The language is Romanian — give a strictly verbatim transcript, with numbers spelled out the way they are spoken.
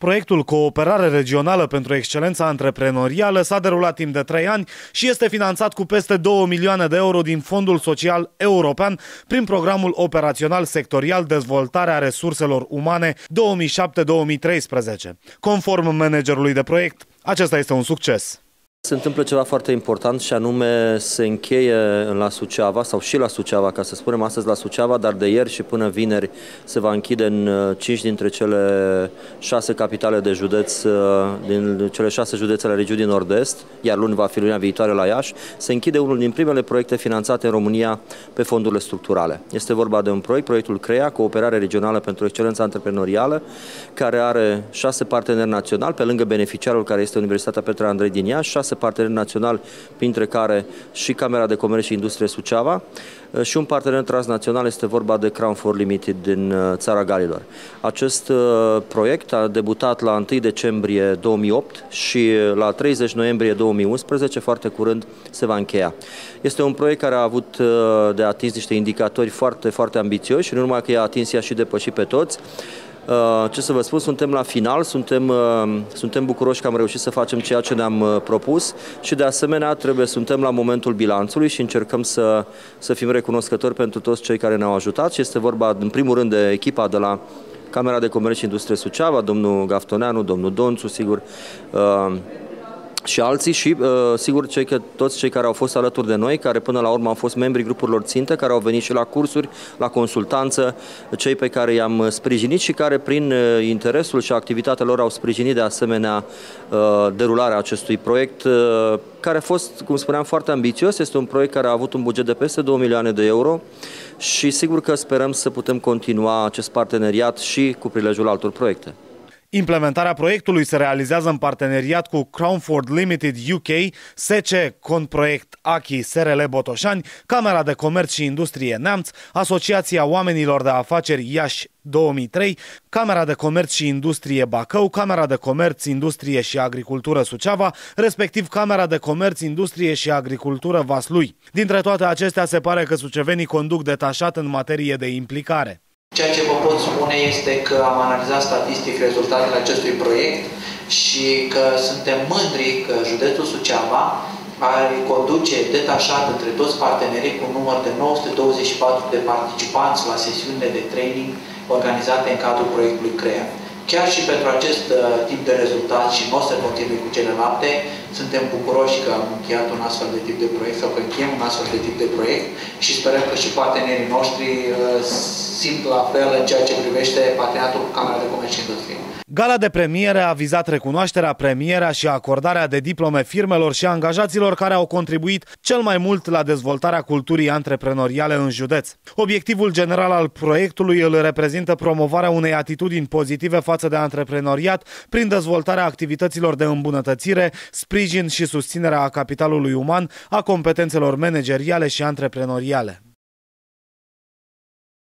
Proiectul Cooperare Regională pentru Excelența Antreprenorială s-a derulat timp de trei ani și este finanțat cu peste două milioane de euro din Fondul Social European prin Programul Operațional Sectorial Dezvoltarea Resurselor Umane două mii șapte două mii treisprezece. Conform managerului de proiect, acesta este un succes. Se întâmplă ceva foarte important și anume se încheie la Suceava sau și la Suceava, ca să spunem astăzi la Suceava, dar de ieri și până vineri se va închide în cinci dintre cele șase capitale de județ, din cele șase județe ale regiunii Nord-Est, iar luni va fi lunea viitoare la Iași, se închide unul din primele proiecte finanțate în România pe fondurile structurale. Este vorba de un proiect, proiectul CREA, Cooperare Regională pentru Excelența Antreprenorială, care are șase parteneri naționali, pe lângă beneficiarul care este Universitatea Petre Andrei din Iași, șase parteneri naționali, printre care și Camera de Comerț și Industrie Suceava, și un partener transnațional, este vorba de Crown for Limited din Țara Galilor. Acest proiect a debutat la întâi decembrie două mii opt și la treizeci noiembrie două mii unsprezece, foarte curând, se va încheia. Este un proiect care a avut de atins niște indicatori foarte, foarte ambițioși și nu numai că i-a atins, i-a și depășit pe toți. Ce să vă spun, suntem la final, suntem, suntem bucuroși că am reușit să facem ceea ce ne-am propus și de asemenea trebuie, suntem la momentul bilanțului și încercăm să, să fim recunoscători pentru toți cei care ne-au ajutat și este vorba în primul rând de echipa de la Camera de Comerț și Industrie Suceava, domnul Gaftoneanu, domnul Donțu, sigur, și alții și, sigur, cei că, toți cei care au fost alături de noi, care până la urmă au fost membrii grupurilor țintă, care au venit și la cursuri, la consultanță, cei pe care i-am sprijinit și care prin interesul și activitatea lor au sprijinit de asemenea derularea acestui proiect, care a fost, cum spuneam, foarte ambițios. Este un proiect care a avut un buget de peste două milioane de euro și sigur că sperăm să putem continua acest parteneriat și cu prilejul altor proiecte. Implementarea proiectului se realizează în parteneriat cu Crown for Limited U K, S C Conproiect Achi S R L Botoșani, Camera de Comerț și Industrie Neamț, Asociația Oamenilor de Afaceri Iași două mii trei, Camera de Comerț și Industrie Bacău, Camera de Comerț, Industrie și Agricultură Suceava, respectiv Camera de Comerț, Industrie și Agricultură Vaslui. Dintre toate acestea se pare că sucevenii conduc detașat în materie de implicare. Ceea ce vă pot spune este că am analizat statistic rezultatele acestui proiect și că suntem mândri că județul Suceava are conduce detașat între toți partenerii cu un număr de nouă sute douăzeci și patru de participanți la sesiunile de training organizate în cadrul proiectului CREA. Chiar și pentru acest uh, tip de rezultat și nu o să continui cu celelalte, suntem bucuroși că am încheiat un astfel de tip de proiect sau că încheiem un astfel de tip de proiect și sperăm că și partenerii noștri uh, simt la fel în ceea ce privește parteneriatul cu Camera de Comerț și Industrie. Gala de premiere a vizat recunoașterea, premierea și acordarea de diplome firmelor și angajaților care au contribuit cel mai mult la dezvoltarea culturii antreprenoriale în județ. Obiectivul general al proiectului îl reprezintă promovarea unei atitudini pozitive față de antreprenoriat prin dezvoltarea activităților de îmbunătățire, sprijin și susținerea a capitalului uman, a competențelor manageriale și antreprenoriale.